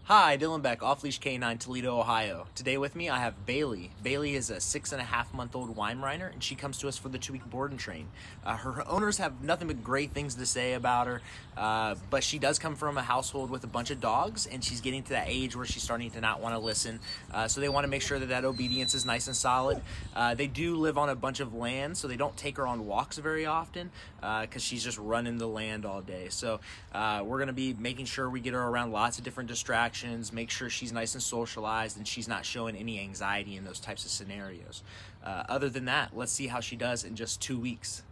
Hi, Dylan Beck, Off Leash K9, Toledo, Ohio. Today with me I have Bailey. Bailey is a 6.5-month-old Weimaraner, and she comes to us for the 2-week board and train. Her owners have nothing but great things to say about her, but she does come from a household with a bunch of dogs, and she's getting to that age where she's starting to not want to listen. So they want to make sure that obedience is nice and solid. They do live on a bunch of land, so they don't take her on walks very often because she's just running the land all day. So we're going to be making sure we get her around lots of different distractions, make sure she's nice and socialized and she's not showing any anxiety in those types of scenarios. Other than that, let's see how she does in just 2 weeks.